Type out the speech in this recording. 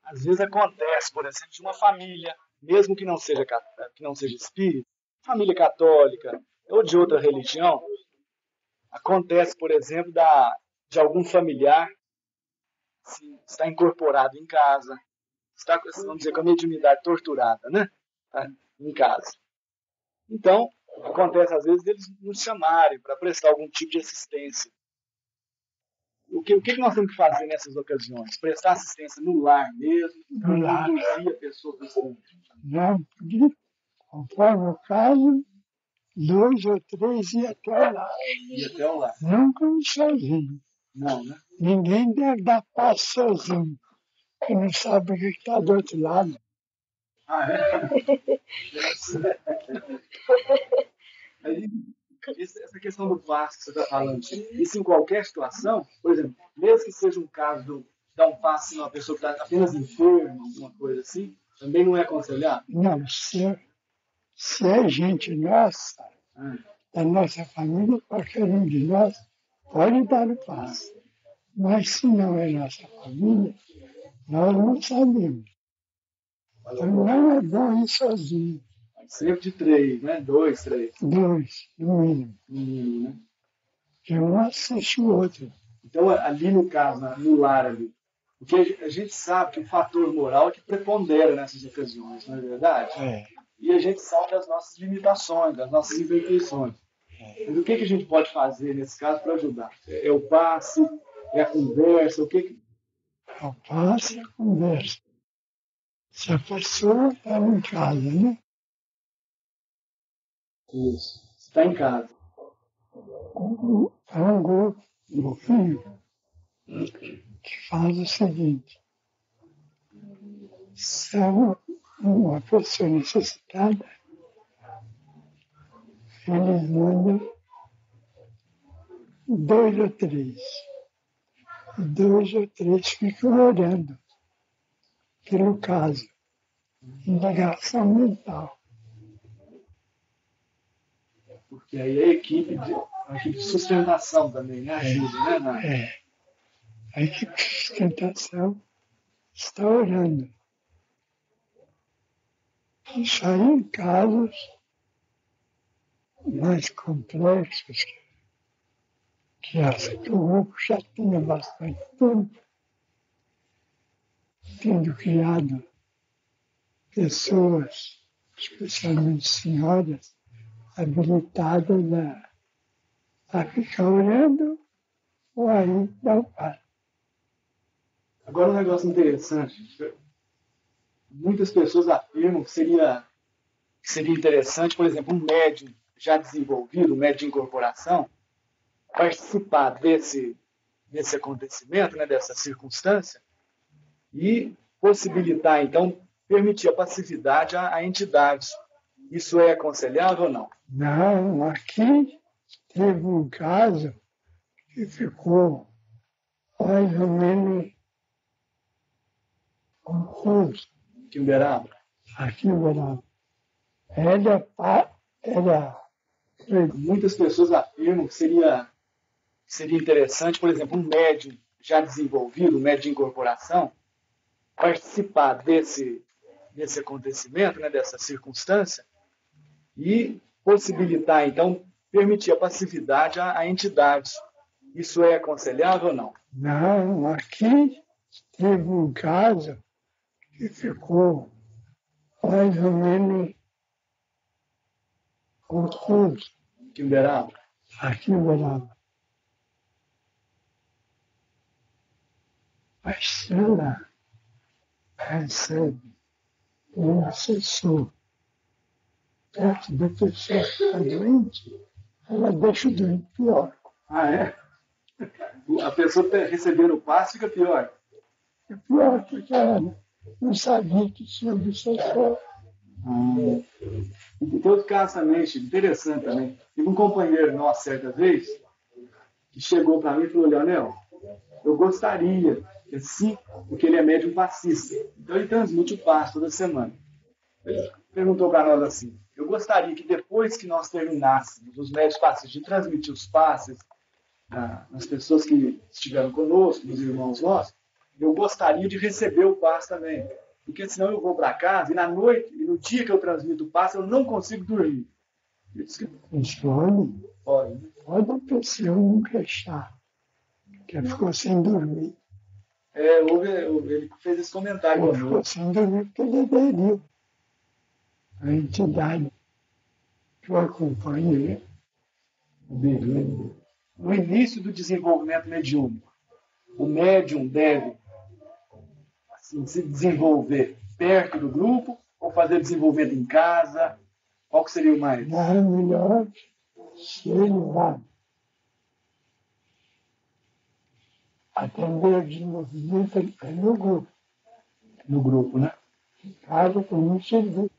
Às vezes acontece, por exemplo, de uma família, mesmo que não seja espírita, família católica ou de outra religião, acontece, por exemplo, de algum familiar está incorporado em casa, está, vamos dizer, com a mediunidade torturada, né? Tá em casa. Então, acontece às vezes deles nos chamarem para prestar algum tipo de assistência. O que nós temos que fazer nessas ocasiões? Prestar assistência no lar mesmo, No lar. induzir a pessoa para o Não, porque, conforme o caso, 2 ou 3 iam até o lar. e até o lar. Nunca um sozinho. Não, né? Ninguém deve dar passo sozinho, que não sabe o que está do outro lado. Ah, é? Aí, essa questão do passe que você está falando, isso em qualquer situação, por exemplo, mesmo que seja um caso de dar um passe numa pessoa que está apenas enferma, alguma coisa assim, também não é aconselhável? Não, se é gente nossa, da nossa família, qualquer um de nós pode dar o passo. Mas se não é nossa família, nós não sabemos. Então não é bom ir sozinho. Sempre de 3, né? 2, 3. 2, no mínimo. Né? Que um assiste o outro. Então, ali no caso, no lar ali, porque a gente sabe que o fator moral é que prepondera nessas ocasiões, não é verdade? É. E a gente sabe das nossas limitações, das nossas imperfeições. Mas o que a gente pode fazer nesse caso para ajudar? É o passe? É a conversa? O que? O passe e a conversa. Se a pessoa está em casa, né? Isso. Você está em casa. É um grupinho que faz o seguinte. Se é uma pessoa necessitada, eles mandam 2 ou 3. 2 ou 3 ficam orando pelo caso. Indagação mental. Porque aí a equipe de sustentação também, né? Ajuda, né? A equipe de sustentação está orando. Isso aí em casos mais complexos, que o grupo já tinha bastante tempo, tendo criado pessoas, especialmente senhoras, habilitadas a ficar orando ou aí dar o passo. Agora um negócio interessante. Muitas pessoas afirmam que seria interessante, por exemplo, um médium já desenvolvido, um médium de incorporação, participar desse acontecimento, né, dessa circunstância, e possibilitar, então, permitir a passividade a entidades. Isso é aconselhável ou não? Não, aqui teve um caso que ficou mais ou menos confuso. Aqui em Uberaba? Aqui em Uberaba. Muitas pessoas afirmam que seria interessante, por exemplo, um médium já desenvolvido, um médium de incorporação, participar desse acontecimento, né, dessa circunstância, e possibilitar, então, permitir a passividade a entidades. Isso é aconselhável ou não? Não, aqui teve um caso que ficou mais ou menos confuso. Aqui em Uberaba? Aqui em Uberaba. Mas se ela recebe um assessor perto da pessoa que está doente, ela deixa o doente pior. Ah, é? A pessoa está recebendo o passe fica pior? É pior porque ela não sabia que tinha um assessor. E tem outro caso também, Chico, interessante também. Tive um companheiro nosso certa vez que chegou para mim e falou: Leonel, eu gostaria, assim, porque ele é médium passista, então ele transmite o passe toda semana. Ele perguntou para nós assim: eu gostaria que depois que nós terminássemos os médios passistas de transmitir os passes nas pessoas que estiveram conosco, nos irmãos nossos, eu gostaria de receber o passe também. Porque senão eu vou para casa e na noite, e no dia que eu transmito o passe, eu não consigo dormir. Insônia, Pode. pode a pessoa não queixar, que ficou sem dormir. Ele fez esse comentário Ele ficou conosco. sem dormir porque ele aderiu à entidade que o acompanha. No início do desenvolvimento mediúnico, o médium deve assim, se desenvolver perto do grupo ou fazer desenvolvimento em casa? Qual que seria o mais? Não é melhor se ele vai atender o desenvolvimento no grupo. No grupo, né? Em casa tem um serviço.